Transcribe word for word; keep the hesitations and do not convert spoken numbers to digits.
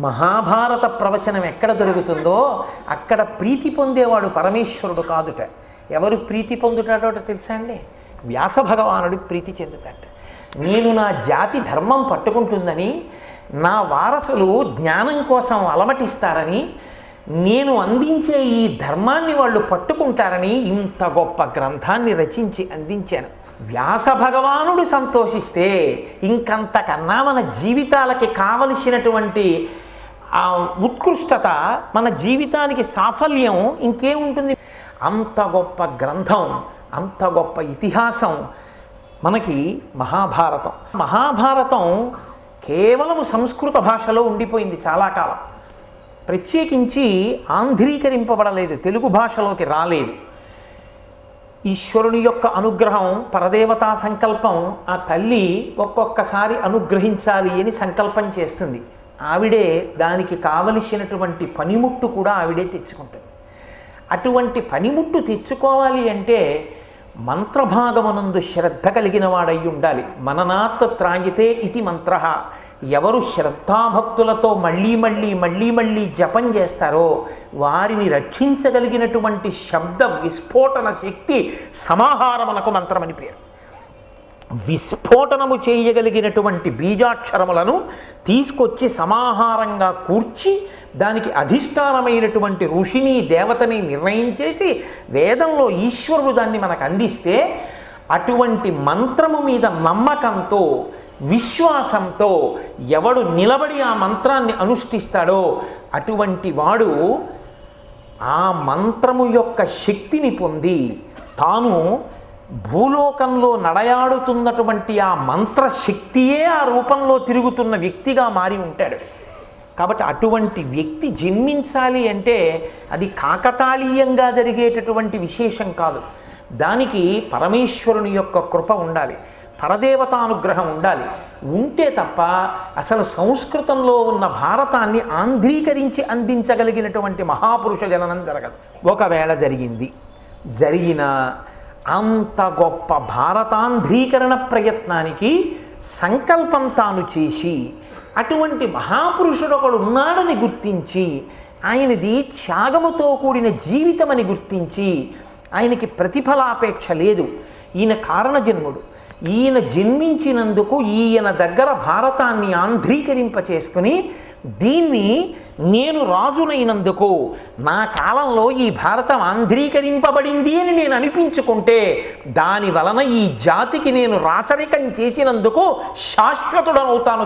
మహాభారత ప్రవచనం ఎక్కడ దొరుకుతుందో అక్కడ ప్రీతి పొందేవాడు పరమేశ్వరుడు కాదుట. ఎవరు ప్రీతి పొందుతాడో తెలుసా అండి? వ్యాస భగవానుడు ప్రీతి చెందుతాట. నేను నా జాతి ధర్మం పట్టుకుంటుందని, నా వారసులు జ్ఞానం కోసం అలమటిస్తారని, నేను అందించే ఈ ధర్మాన్ని వాళ్ళు పట్టుకుంటారని ఇంత గొప్ప గ్రంథాన్ని రచించి అందించాను. వ్యాస భగవానుడు సంతోషిస్తే ఇంకంతకన్నా మన జీవితాలకి కావలసినటువంటి ఆ ఉత్కృష్టత, మన జీవితానికి సాఫల్యం ఇంకేముంటుంది? అంత గొప్ప గ్రంథం, అంత గొప్ప ఇతిహాసం మనకి మహాభారతం. మహాభారతం కేవలం సంస్కృత భాషలో ఉండిపోయింది చాలా కాలం. ప్రత్యేకించి ఆంధ్రీకరింపబడలేదు, తెలుగు భాషలోకి రాలేదు. ఈశ్వరుని యొక్క అనుగ్రహం, పరదేవతా సంకల్పం, ఆ తల్లి ఒక్కొక్కసారి అనుగ్రహించాలి అని సంకల్పం చేస్తుంది. ఆవిడే దానికి కావలసినటువంటి పనిముట్టు కూడా ఆవిడే తెచ్చుకుంటుంది. అటువంటి పనిముట్టు తెచ్చుకోవాలి అంటే మంత్రభాగమునందు శ్రద్ధ కలిగిన వాడై ఉండాలి. మననాత్ త్రాయితే ఇది మంత్ర. ఎవరు శ్రద్ధాభక్తులతో మళ్ళీ మళ్ళీ మళ్ళీ మళ్ళీ జపం చేస్తారో వారిని రక్షించగలిగినటువంటి శబ్ద విస్ఫోటన శక్తి సమాహారమునకు మంత్రమని పేరు. విస్ఫోటనము చేయగలిగినటువంటి బీజాక్షరములను తీసుకొచ్చి సమాహారంగా కూర్చి దానికి అధిష్టానమైనటువంటి ఋషిని దేవతని నిర్ణయం చేసి వేదంలో ఈశ్వరుడు దాన్ని మనకు అందిస్తే, అటువంటి మంత్రము మీద నమ్మకంతో విశ్వాసంతో ఎవడు నిలబడి ఆ మంత్రాన్ని అనుష్ఠిస్తాడో అటువంటి వాడు ఆ మంత్రము యొక్క శక్తిని పొంది తాను భూలోకంలో నడయాడుతున్నటువంటి ఆ మంత్రశక్తియే ఆ రూపంలో తిరుగుతున్న వ్యక్తిగా మారి ఉంటాడు. కాబట్టి అటువంటి వ్యక్తి జన్మించాలి అంటే అది కాకతాళీయంగా జరిగేటటువంటి విశేషం కాదు. దానికి పరమేశ్వరుని యొక్క కృప ఉండాలి, పరదేవతానుగ్రహం ఉండాలి. ఉంటే తప్ప అసలు సంస్కృతంలో ఉన్న భారతాన్ని ఆంధ్రీకరించి అందించగలిగినటువంటి మహాపురుష జననం జరగదు. ఒకవేళ జరిగింది, జరిగిన అంత గొప్ప భారతాంధ్రీకరణ ప్రయత్నానికి సంకల్పం తాను చేసి అటువంటి మహాపురుషుడు ఒకడు ఉన్నాడని గుర్తించి, ఆయనది త్యాగముతో కూడిన జీవితం అని గుర్తించి, ఆయనకి ప్రతిఫలాపేక్ష లేదు, ఈయన కారణజన్ముడు, ఈయన జన్మించినందుకు ఈయన దగ్గర భారతాన్ని ఆంధ్రీకరింప చేసుకుని దీన్ని నేను రాజునైనందుకు నా కాలంలో ఈ భారతం ఆంధ్రీకరింపబడింది అని నేను అనిపించుకుంటే దాని వలన ఈ జాతికి నేను రాచరికం చేసినందుకు శాశ్వతుడనవుతాను.